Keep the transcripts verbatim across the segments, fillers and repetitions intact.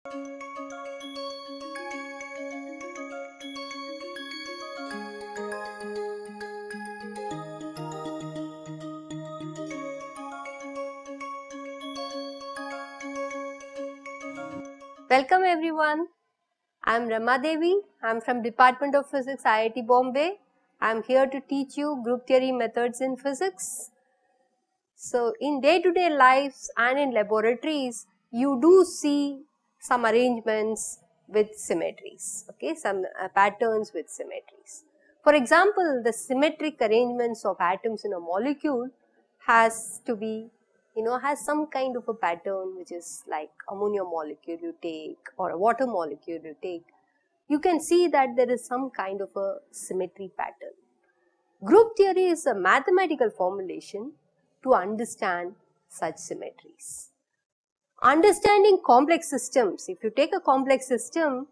Welcome everyone. I am Rama Devi. I am from Department of Physics, I I T Bombay. I am here to teach you group theory methods in physics. So, in day-to-day -day lives and in laboratories, you do see some arrangements with symmetries, okay, some uh, patterns with symmetries. For example, the symmetric arrangements of atoms in a molecule has to be, you know, has some kind of a pattern which is like ammonia molecule you take or a water molecule you take. You can see that there is some kind of a symmetry pattern. Group theory is a mathematical formulation to understand such symmetries. Understanding complex systems, if you take a complex system,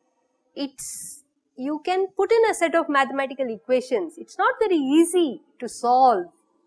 it's, you can put in a set of mathematical equations. It's not very easy to solve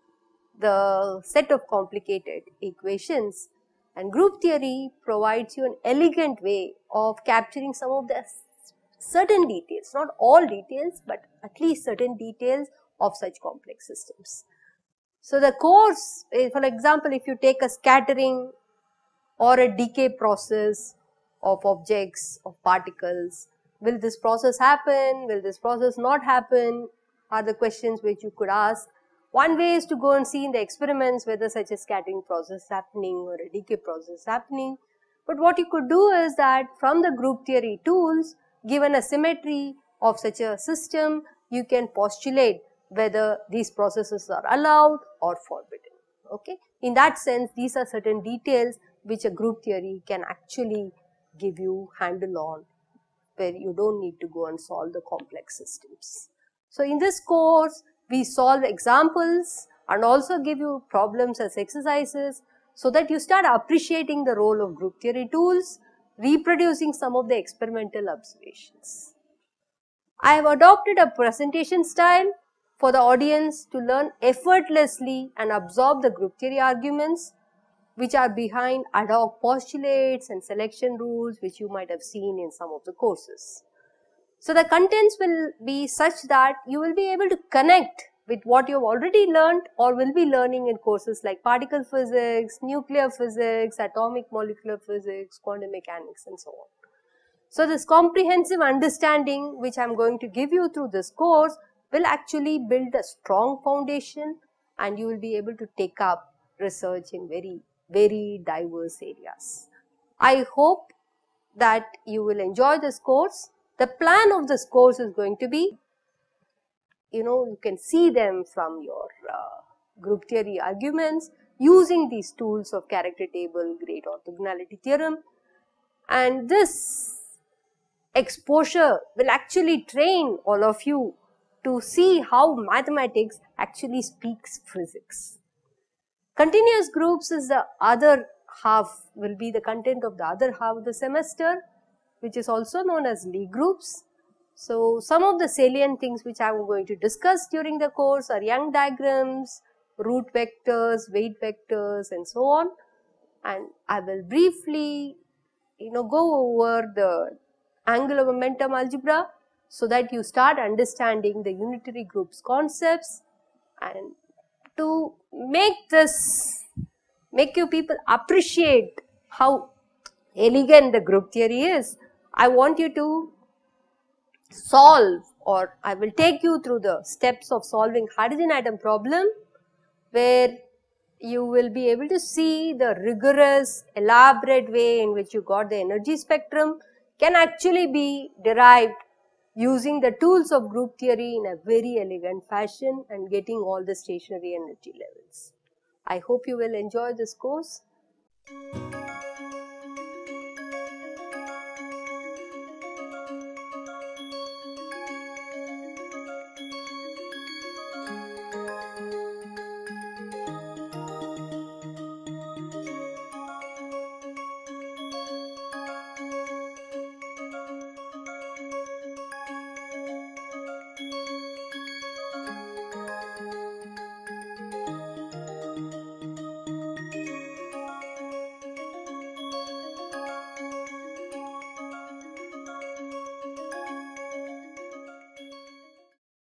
the set of complicated equations, and group theory provides you an elegant way of capturing some of the certain details, not all details, but at least certain details of such complex systems. So, the course, for example, if you take a scattering or a decay process of objects, of particles, will this process happen, will this process not happen, are the questions which you could ask. One way is to go and see in the experiments whether such a scattering process is happening or a decay process is happening. But what you could do is that from the group theory tools, given a symmetry of such a system, you can postulate whether these processes are allowed or forbidden. Okay? In that sense, these are certain details which a group theory can actually give you handle on, where you don't need to go and solve the complex systems. So, in this course, we solve examples and also give you problems as exercises, so that you start appreciating the role of group theory tools, reproducing some of the experimental observations. I have adopted a presentation style for the audience to learn effortlessly and absorb the group theory arguments which are behind ad hoc postulates and selection rules which you might have seen in some of the courses. So, the contents will be such that you will be able to connect with what you have already learned or will be learning in courses like particle physics, nuclear physics, atomic molecular physics, quantum mechanics and so on. So, this comprehensive understanding which I am going to give you through this course will actually build a strong foundation, and you will be able to take up research in very, very diverse areas. I hope that you will enjoy this course. The plan of this course is going to be, you know, you can see them from your uh, group theory arguments using these tools of character table, great orthogonality theorem, and this exposure will actually train all of you to see how mathematics actually speaks physics. Continuous groups is the other half, will be the content of the other half of the semester, which is also known as Lie groups. So, some of the salient things which I am going to discuss during the course are Young diagrams, root vectors, weight vectors and so on, and I will briefly, you know, go over the angular momentum algebra, so that you start understanding the unitary groups concepts. And to make this, make you people appreciate how elegant the group theory is, I want you to solve, or I will take you through the steps of solving hydrogen atom problem, where you will be able to see the rigorous, elaborate way in which you got the energy spectrum can actually be derived using the tools of group theory in a very elegant fashion and getting all the stationary energy levels. I hope you will enjoy this course.